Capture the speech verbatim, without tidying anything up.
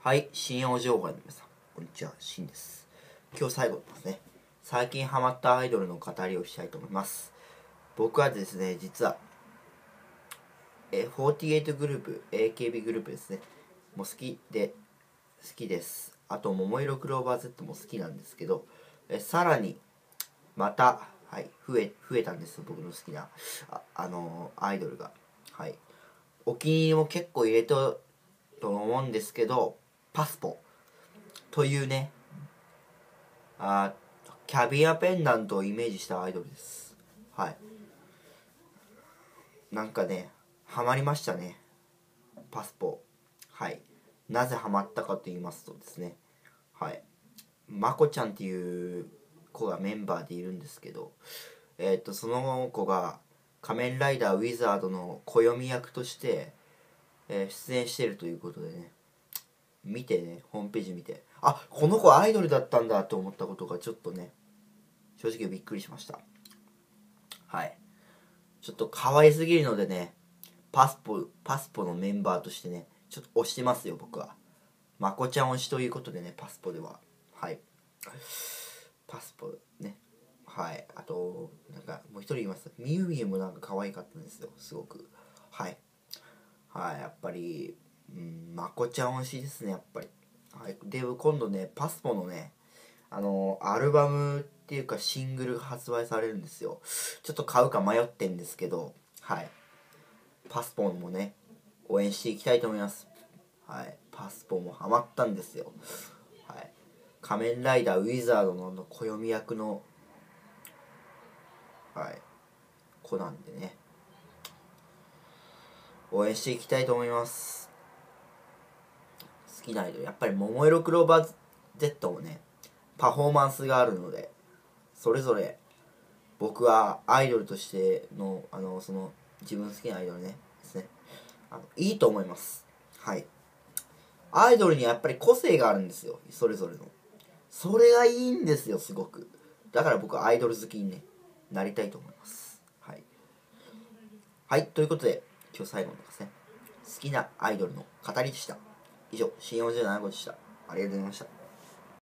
はい、新用情報の皆さん、こんにちは、しんです。今日最後ですね、最近ハマったアイドルの語りをしたいと思います。僕はですね、実は、えフォーティーエイトグループ、エーケービー グループですね、もう好きで、好きです。あと、桃色クローバー Z も好きなんですけど、えさらに、また、はい、増え、増えたんですよ、僕の好きな、あ、あのーアイドルが。はい。お気に入りも結構入れと、と思うんですけど、パスポというね、あキャビアペンダントをイメージしたアイドルです。はい。なんかね、ハマりましたね。パスポ。はい。なぜハマったかと言いますとですね、はい。まこちゃんっていう子がメンバーでいるんですけど、えっ、と、その子が仮面ライダーウィザードの暦役として、えー出演してるということでね、見てね、ホームページ見て、あ、この子アイドルだったんだと思ったことがちょっとね、正直びっくりしました。はい。ちょっと可愛すぎるのでね、パスポ、パスポのメンバーとしてね、ちょっと推してますよ、僕は。まこちゃん推しということでね、パスポでは。はい。パスポね。はい。あと、なんか、もう一人います。みゆみゆもなんか可愛かったんですよ、すごく。はい。はい、やっぱり、うん、まこちゃん推しですね、やっぱり。はい。で、今度ね、パスポのね、あのアルバムっていうかシングルが発売されるんですよ。ちょっと買うか迷ってんですけど、はい。パスポンもね、応援していきたいと思います。はい。パスポンもハマったんですよ。はい。仮面ライダーウィザードのの暦役の、はい、子なんでね、応援していきたいと思います。好きなアイドル、やっぱり桃色クローバー Z もね、パフォーマンスがあるので、それぞれ僕はアイドルとしての、あの、その、自分好きなアイドルね、ですね。あの、いいと思います。はい。アイドルにはやっぱり個性があるんですよ。それぞれの。それがいいんですよ、すごく。だから僕はアイドル好きに、ね、なりたいと思います。はい。はい、ということで、今日最後のですね、好きなアイドルの語りでした。以上、新よんじゅうなな号でした。ありがとうございました。